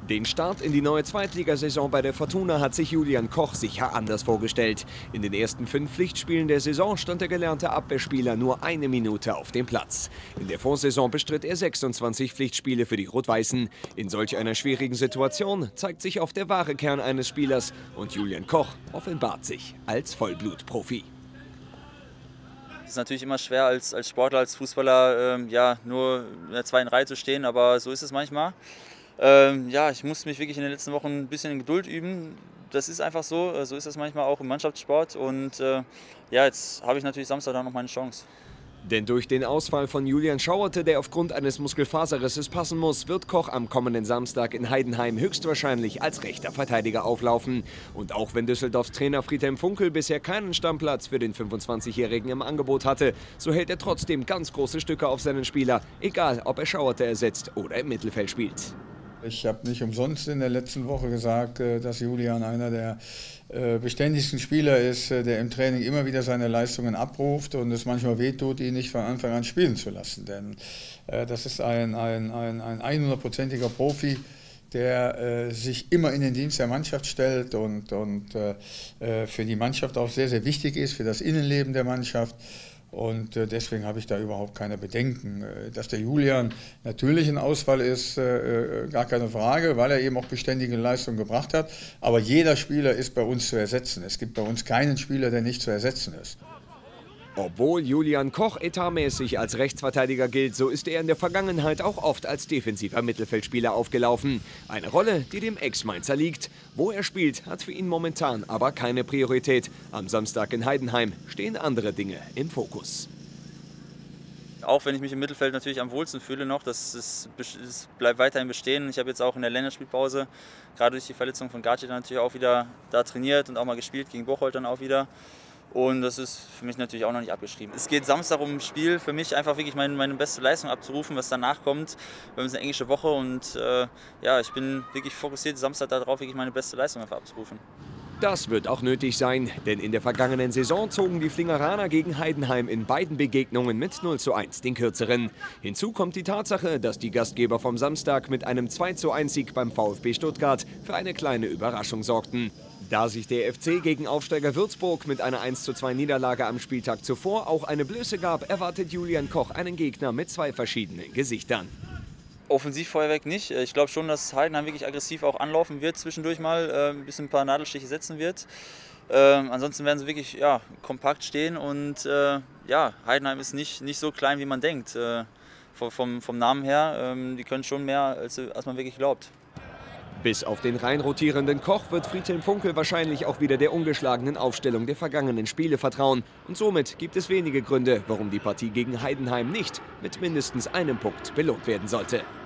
Den Start in die neue Zweitligasaison bei der Fortuna hat sich Julian Koch sicher anders vorgestellt. In den ersten 5 Pflichtspielen der Saison stand der gelernte Abwehrspieler nur 1 Minute auf dem Platz. In der Vorsaison bestritt er 26 Pflichtspiele für die Rot-Weißen. In solch einer schwierigen Situation zeigt sich oft der wahre Kern eines Spielers und Julian Koch offenbart sich als Vollblutprofi. Es ist natürlich immer schwer als Sportler, als Fußballer nur in der zweiten Reihe zu stehen, aber so ist es manchmal. Ich musste mich wirklich in den letzten Wochen ein bisschen in Geduld üben. Das ist einfach so, so ist es manchmal auch im Mannschaftssport und jetzt habe ich natürlich Samstag dann noch meine Chance. Denn durch den Ausfall von Julian Schauerte, der aufgrund eines Muskelfaserrisses passen muss, wird Koch am kommenden Samstag in Heidenheim höchstwahrscheinlich als rechter Verteidiger auflaufen. Und auch wenn Düsseldorfs Trainer Friedhelm Funkel bisher keinen Stammplatz für den 25-Jährigen im Angebot hatte, so hält er trotzdem ganz große Stücke auf seinen Spieler, egal ob er Schauerte ersetzt oder im Mittelfeld spielt. Ich habe nicht umsonst in der letzten Woche gesagt, dass Julian einer der beständigsten Spieler ist, der im Training immer wieder seine Leistungen abruft und es manchmal wehtut, ihn nicht von Anfang an spielen zu lassen. Denn das ist ein 100%iger Profi, der sich immer in den Dienst der Mannschaft stellt und für die Mannschaft auch sehr, sehr wichtig ist, für das Innenleben der Mannschaft. Und deswegen habe ich da überhaupt keine Bedenken. Dass der Julian natürlich ein Ausfall ist, gar keine Frage, weil er eben auch beständige Leistungen gebracht hat. Aber jeder Spieler ist bei uns zu ersetzen. Es gibt bei uns keinen Spieler, der nicht zu ersetzen ist. Obwohl Julian Koch etatmäßig als Rechtsverteidiger gilt, so ist er in der Vergangenheit auch oft als defensiver Mittelfeldspieler aufgelaufen. Eine Rolle, die dem Ex-Mainzer liegt. Wo er spielt, hat für ihn momentan aber keine Priorität. Am Samstag in Heidenheim stehen andere Dinge im Fokus. Auch wenn ich mich im Mittelfeld natürlich am wohlsten fühle noch, das bleibt weiterhin bestehen. Ich habe jetzt auch in der Länderspielpause, gerade durch die Verletzung von Gaci, natürlich auch wieder da trainiert und auch mal gespielt, gegen Bocholt dann auch wieder. Und das ist für mich natürlich auch noch nicht abgeschrieben. Es geht Samstag um ein Spiel, für mich einfach wirklich meine beste Leistung abzurufen, was danach kommt. Wir haben eine englische Woche und ich bin wirklich fokussiert Samstag darauf, wirklich meine beste Leistung einfach abzurufen. Das wird auch nötig sein, denn in der vergangenen Saison zogen die Flingeraner gegen Heidenheim in beiden Begegnungen mit 0:1 den kürzeren. Hinzu kommt die Tatsache, dass die Gastgeber vom Samstag mit einem 2:1-Sieg beim VfB Stuttgart für eine kleine Überraschung sorgten. Da sich der FC gegen Aufsteiger Würzburg mit einer 1:2-Niederlage am Spieltag zuvor auch eine Blöße gab, erwartet Julian Koch einen Gegner mit 2 verschiedenen Gesichtern. Offensiv vorweg nicht. Ich glaube schon, dass Heidenheim wirklich aggressiv auch anlaufen wird, zwischendurch mal ein paar Nadelstiche setzen wird. Ansonsten werden sie wirklich kompakt stehen und Heidenheim ist nicht so klein, wie man denkt. Vom Namen her, die können schon mehr, als man wirklich glaubt. Bis auf den rein rotierenden Koch wird Friedhelm Funkel wahrscheinlich auch wieder der ungeschlagenen Aufstellung der vergangenen Spiele vertrauen. Und somit gibt es wenige Gründe, warum die Partie gegen Heidenheim nicht mit mindestens einem Punkt belohnt werden sollte.